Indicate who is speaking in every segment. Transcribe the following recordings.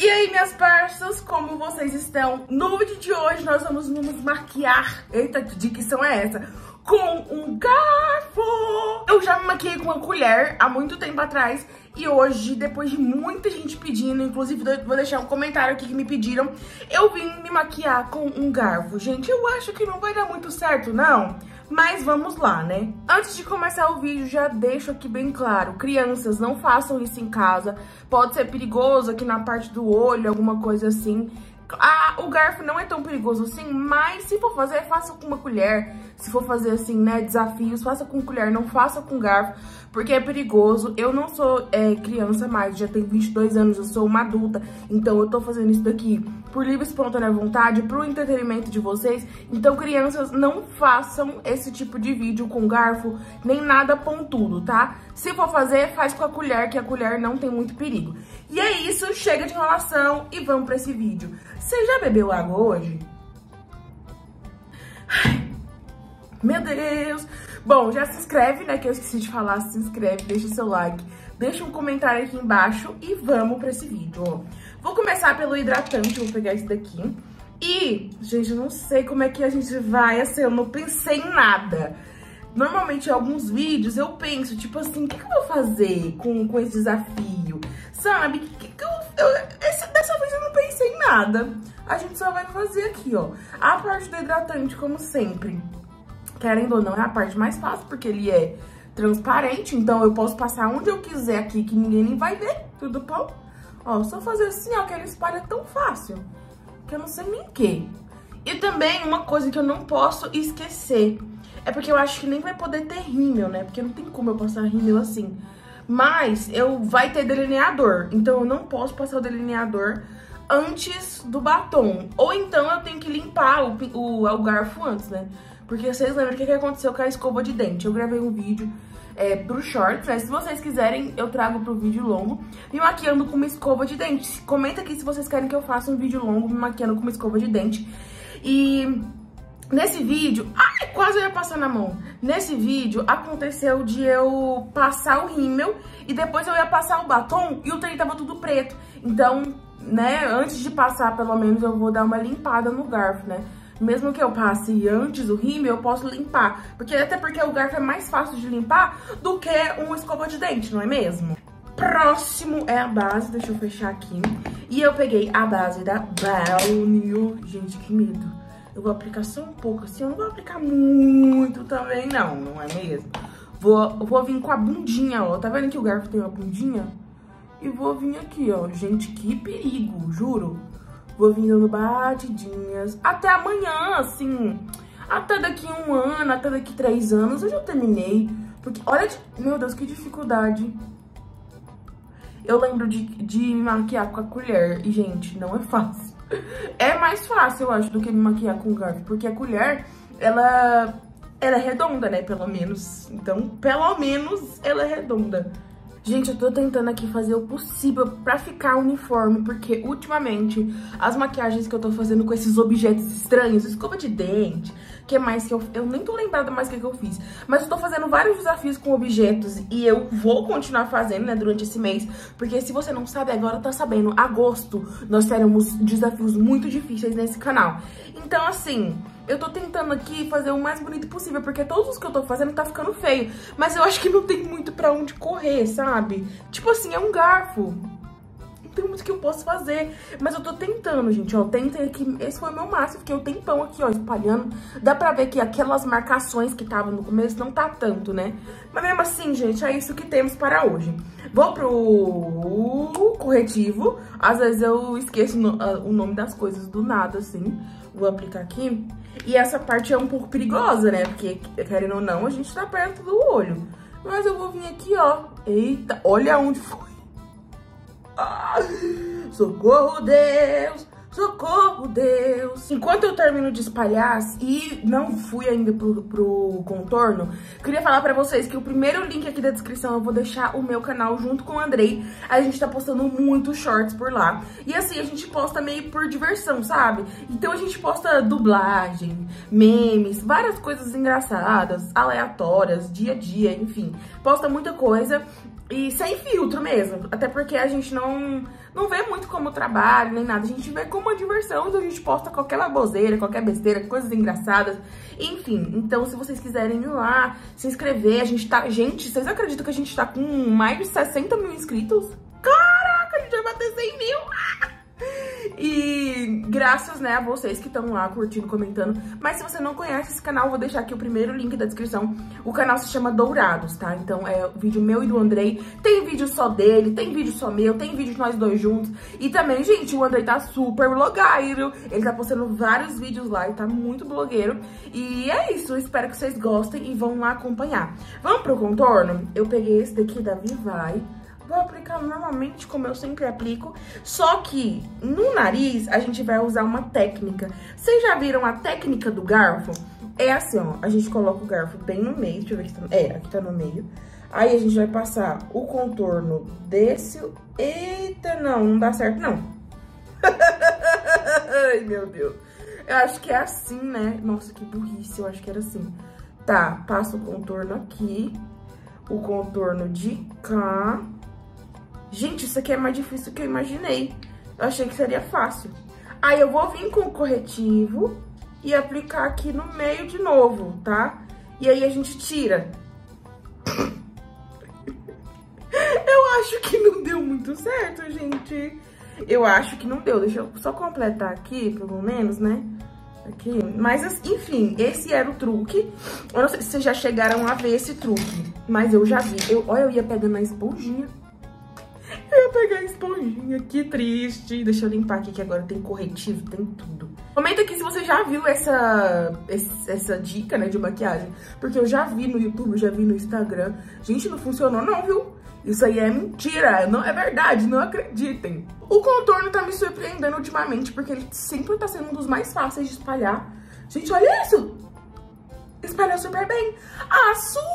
Speaker 1: E aí, minhas parças, como vocês estão? No vídeo de hoje nós vamos nos maquiar, eita, que dicção é essa? Com um garfo! Eu já me maquiei com uma colher há muito tempo atrás e hoje, depois de muita gente pedindo, inclusive vou deixar um comentário aqui que me pediram, eu vim me maquiar com um garfo. Gente, eu acho que não vai dar muito certo, não. Mas vamos lá, né? Antes de começar o vídeo, já deixo aqui bem claro. Crianças, não façam isso em casa. Pode ser perigoso aqui na parte do olho, alguma coisa assim. O garfo não é tão perigoso assim, mas se for fazer, faça com uma colher. Se for fazer assim, né, desafios, faça com colher, não faça com garfo, porque é perigoso. Eu não sou criança mais, já tenho 22 anos, eu sou uma adulta, então eu tô fazendo isso daqui por livre e espontânea vontade, pro entretenimento de vocês. Então, crianças, não façam esse tipo de vídeo com garfo, nem nada pontudo, tá? Se for fazer, faz com a colher, que a colher não tem muito perigo. E é isso, chega de enrolação e vamos pra esse vídeo. Você já bebeu água hoje? Meu Deus! Bom, já se inscreve, né, que eu esqueci de falar, se inscreve, deixa o seu like, deixa um comentário aqui embaixo e vamos pra esse vídeo, ó. Vou começar pelo hidratante, vou pegar esse daqui. E, gente, eu não sei como é que a gente vai, assim, eu não pensei em nada. Normalmente, em alguns vídeos, eu penso, tipo assim, o que eu vou fazer com esse desafio? Sabe? Dessa vez eu não pensei em nada. A gente só vai fazer aqui, ó. A parte do hidratante, como sempre. Querendo ou não, é a parte mais fácil, porque ele é transparente. Então, eu posso passar onde eu quiser aqui, que ninguém nem vai ver. Tudo bom? Ó, só fazer assim, ó, que ele espalha tão fácil. Que eu não sei nem o que. E também, uma coisa que eu não posso esquecer. É porque eu acho que nem vai poder ter rímel, né? Porque não tem como eu passar rímel assim. Mas vai ter delineador. Então eu não posso passar o delineador antes do batom. Ou então eu tenho que limpar o garfo antes, né? Porque vocês lembram o que aconteceu com a escova de dente. Eu gravei um vídeo pro shorts, né? Se vocês quiserem, eu trago pro vídeo longo. Me maquiando com uma escova de dente. Comenta aqui se vocês querem que eu faça um vídeo longo me maquiando com uma escova de dente. E nesse vídeo... Ai, quase eu ia passar na mão. Nesse vídeo, aconteceu de eu passar o rímel e depois eu ia passar o batom e o trem tava tudo preto. Então, né, antes de passar, pelo menos, eu vou dar uma limpada no garfo, né? Mesmo que eu passe antes o rímel, eu posso limpar. Até porque o garfo é mais fácil de limpar do que uma escova de dente, não é mesmo? Próximo é a base, deixa eu fechar aqui. E eu peguei a base da Balneo. Gente, que medo. Eu vou aplicar só um pouco assim, eu não vou aplicar muito também não é mesmo? Vou vir com a bundinha, ó. Tá vendo que o garfo tem uma bundinha? E vou vir aqui, ó. Gente, que perigo, juro. Vou vir dando batidinhas. Até amanhã, assim. Até daqui 1 ano, até daqui 3 anos eu já terminei. Porque, olha, meu Deus, que dificuldade. Eu lembro de me maquiar com a colher. E, gente, não é fácil. É mais fácil, eu acho, do que me maquiar com garfo. Porque a colher, ela é redonda, né, pelo menos. Então, pelo menos, ela é redonda. Gente, eu tô tentando aqui fazer o possível pra ficar uniforme, porque ultimamente as maquiagens que eu tô fazendo com esses objetos estranhos, escova de dente, que mais que eu nem tô lembrada mais o que eu fiz, mas eu tô fazendo vários desafios com objetos e eu vou continuar fazendo, né, durante esse mês, porque se você não sabe, agora tá sabendo, agosto nós teremos desafios muito difíceis nesse canal. Então, assim, eu tô tentando aqui fazer o mais bonito possível, porque todos os que eu tô fazendo tá ficando feio. Mas eu acho que não tem muito pra onde correr, sabe? Tipo assim, é um garfo. Não tem muito que eu posso fazer. Mas eu tô tentando, gente, ó. Tentei aqui, esse foi o meu máximo. Fiquei o tempão aqui, ó, espalhando. Dá pra ver que aquelas marcações que estavam no começo não tá tanto, né? Mas mesmo assim, gente, é isso que temos para hoje. Vou pro corretivo. Às vezes eu esqueço o nome das coisas do nada, assim. Vou aplicar aqui. E essa parte é um pouco perigosa, né? Porque, querendo ou não, a gente tá perto do olho. Mas eu vou vir aqui, ó. Eita, olha onde foi. Ah, socorro, Deus! Socorro, Deus! Enquanto eu termino de espalhar e não fui ainda pro contorno, queria falar pra vocês que o primeiro link aqui da descrição eu vou deixar o meu canal junto com o Andrei. A gente tá postando muitos shorts por lá. E assim, a gente posta meio por diversão, sabe? Então a gente posta dublagem, memes, várias coisas engraçadas, aleatórias, dia a dia, enfim. Posta muita coisa. E sem filtro mesmo, até porque a gente não não vê muito como trabalho, nem nada. A gente vê como uma diversão, então a gente posta qualquer baboseira, qualquer besteira, coisas engraçadas. Enfim, então se vocês quiserem ir lá, se inscrever, a gente tá... Gente, vocês acreditam que a gente tá com mais de 60 mil inscritos? Caraca, a gente vai bater 100 mil! E graças, né, a vocês que estão lá curtindo, comentando. Mas se você não conhece esse canal, eu vou deixar aqui o primeiro link da descrição. O canal se chama Dourados, tá? Então é vídeo meu e do Andrei. Tem vídeo só dele, tem vídeo só meu, tem vídeo de nós dois juntos. E também, gente, o Andrei tá super blogueiro. Ele tá postando vários vídeos lá e tá muito blogueiro. E é isso, eu espero que vocês gostem e vão lá acompanhar. Vamos pro contorno? Eu peguei esse daqui da Vivai. Vou aplicar normalmente como eu sempre aplico, só que no nariz a gente vai usar uma técnica. Vocês já viram a técnica do garfo? É assim, ó, a gente coloca o garfo bem no meio, deixa eu ver aqui, aqui tá no meio. Aí a gente vai passar o contorno desse... Eita, não dá certo não. Ai, meu Deus. Eu acho que é assim, né? Nossa, que burrice, eu acho que era assim. Tá, passa o contorno aqui, o contorno de cá... Gente, isso aqui é mais difícil do que eu imaginei. Eu achei que seria fácil. Aí eu vou vir com o corretivo e aplicar aqui no meio de novo, tá? E aí a gente tira. Eu acho que não deu muito certo, gente. Eu acho que não deu. Deixa eu só completar aqui, pelo menos, né? Aqui. Mas, enfim, esse era o truque. Eu não sei se vocês já chegaram a ver esse truque, mas eu já vi. Olha, eu ia pegando a esponjinha. Eu ia pegar a esponjinha, que triste. Deixa eu limpar aqui, que agora tem corretivo, tem tudo. Comenta aqui se você já viu essa dica, né, de maquiagem. Porque eu já vi no YouTube, já vi no Instagram. Gente, não funcionou não, viu? Isso aí é mentira, não é verdade, não acreditem. O contorno tá me surpreendendo ultimamente, porque ele sempre tá sendo um dos mais fáceis de espalhar. Gente, olha isso! Espalhou super bem. Ah,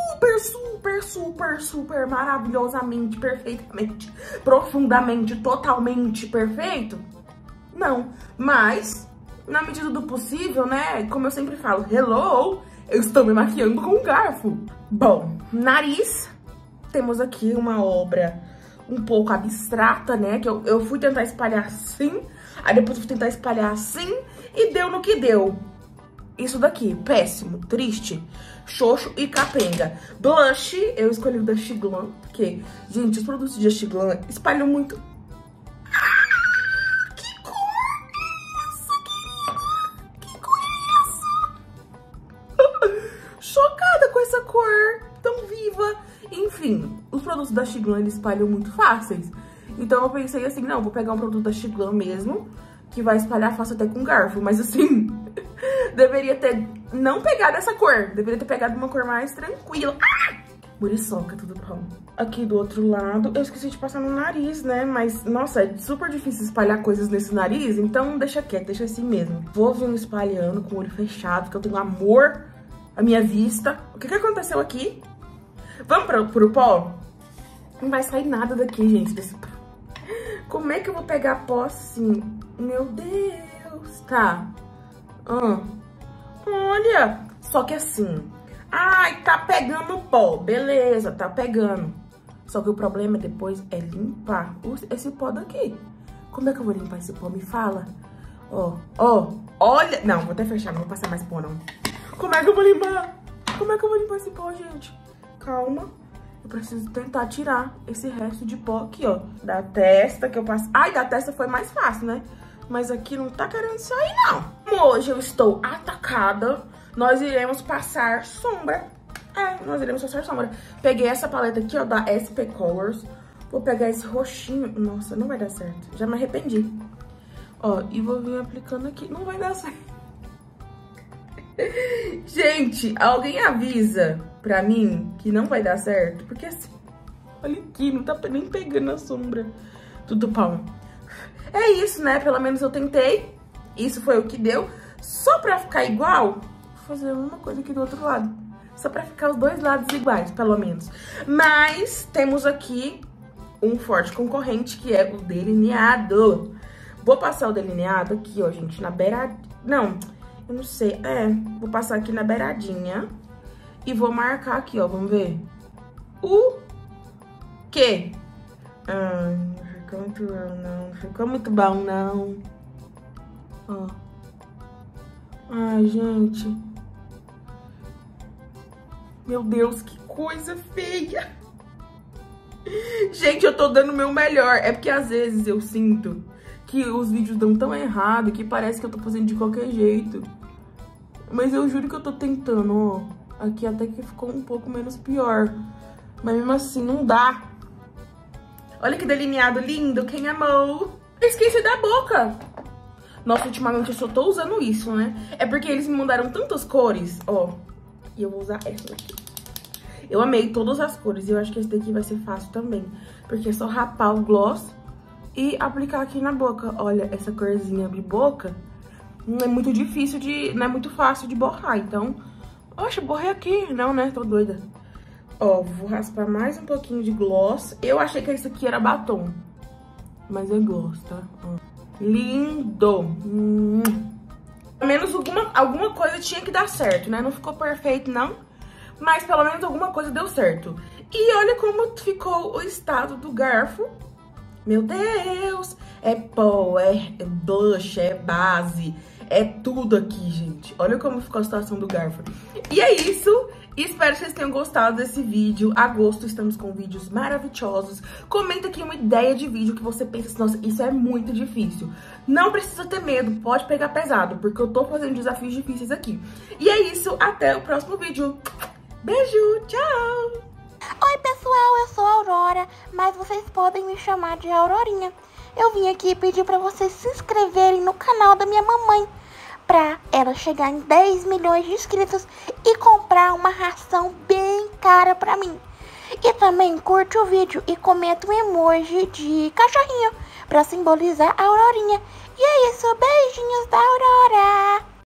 Speaker 1: super maravilhosamente, perfeitamente, profundamente, totalmente perfeito? Não, mas na medida do possível, né, como eu sempre falo, hello, eu estou me maquiando com um garfo. Bom, nariz, temos aqui uma obra um pouco abstrata, né, que eu fui tentar espalhar assim, aí depois eu fui tentar espalhar assim e deu no que deu. Isso daqui, péssimo, triste, xoxo e capenga. Blush, eu escolhi o da Xiglan, porque, gente, os produtos de Xiglan espalham muito. Ah, que cor é essa, querida? Que cor é essa? Chocada com essa cor tão viva. Enfim, os produtos da Xiglan, eles espalham muito fáceis. Então eu pensei assim, não, vou pegar um produto da Xiglan mesmo, que vai espalhar fácil até com garfo, mas assim... Deveria ter não pegado essa cor. Deveria ter pegado uma cor mais tranquila. Ah! Muriçoca, tudo bom. Aqui do outro lado, eu esqueci de passar no nariz, né? Mas, nossa, é super difícil espalhar coisas nesse nariz. Então, deixa quieto, deixa assim mesmo. Vou vir espalhando com o olho fechado, porque eu tenho amor à minha vista. O que aconteceu aqui? Vamos pro pó? Não vai sair nada daqui, gente, desse pó. Como é que eu vou pegar pó assim? Meu Deus. Tá. Olha, só que assim, ai, tá pegando pó, beleza, tá pegando. Só que o problema depois é limpar esse pó daqui. Como é que eu vou limpar esse pó? Me fala. Olha, não, vou até fechar, não vou passar mais pó, não. Como é que eu vou limpar? Como é que eu vou limpar esse pó, gente? Calma, eu preciso tentar tirar esse resto de pó aqui, ó. Da testa que eu passo. Ai, da testa foi mais fácil, né? Mas aqui não tá querendo sair, não. Hoje eu estou atacada. Nós iremos passar sombra. Nós iremos passar sombra. Peguei essa paleta aqui, ó, da SP Colors. Vou pegar esse roxinho. Nossa, não vai dar certo. Já me arrependi. Ó, e vou vir aplicando aqui. Não vai dar certo. Gente, alguém avisa pra mim que não vai dar certo? Porque assim, olha aqui, não tá nem pegando a sombra. Tudo pau. É isso, né? Pelo menos eu tentei. Isso foi o que deu. Só pra ficar igual, vou fazer uma coisa aqui do outro lado. Só pra ficar os dois lados iguais, pelo menos. Mas temos aqui um forte concorrente, que é o delineado. Vou passar o delineado aqui, ó, gente, na beiradinha. Não, eu não sei. Vou passar aqui na beiradinha. E vou marcar aqui, ó, vamos ver. O quê? ficou muito bom, não. Ficou muito bom, não. Ó. Ai, gente. Meu Deus, que coisa feia. Gente, eu tô dando o meu melhor. É porque às vezes eu sinto que os vídeos dão tão errado que parece que eu tô fazendo de qualquer jeito. Mas eu juro que eu tô tentando, ó. Aqui até que ficou um pouco menos pior. Mas mesmo assim, não dá. Olha que delineado lindo, quem amou? Eu esqueci da boca. Nossa, ultimamente eu só tô usando isso, né? É porque eles me mandaram tantas cores, ó. E eu vou usar essa daqui. Eu amei todas as cores e eu acho que esse daqui vai ser fácil também. Porque é só rapar o gloss e aplicar aqui na boca. Olha, essa corzinha de boca não é muito difícil de... Não é muito fácil de borrar, então... Oxe, borrei aqui. Não, né? Tô doida. Ó, vou raspar mais um pouquinho de gloss. Eu achei que esse aqui era batom. Mas é gloss, tá? Ó. Lindo! Pelo menos alguma coisa tinha que dar certo, né? Não ficou perfeito, não. Mas pelo menos alguma coisa deu certo. E olha como ficou o estado do garfo. Meu Deus! É pó, é blush, é base, é tudo aqui, gente. Olha como ficou a situação do garfo. E é isso. Espero que vocês tenham gostado desse vídeo. Agosto estamos com vídeos maravilhosos. Comenta aqui uma ideia de vídeo que você pensa assim, nossa, isso é muito difícil. Não precisa ter medo, pode pegar pesado, porque eu tô fazendo desafios difíceis aqui. E é isso, até o próximo vídeo. Beijo, tchau!
Speaker 2: Oi pessoal, eu sou a Aurora, mas vocês podem me chamar de Aurorinha. Eu vim aqui pedir pra vocês se inscreverem no canal da minha mamãe, pra ela chegar em 10 milhões de inscritos e comprar uma ração bem cara pra mim. E também curte o vídeo e comenta um emoji de cachorrinho pra simbolizar a Aurorinha. E é isso, beijinhos da Aurora!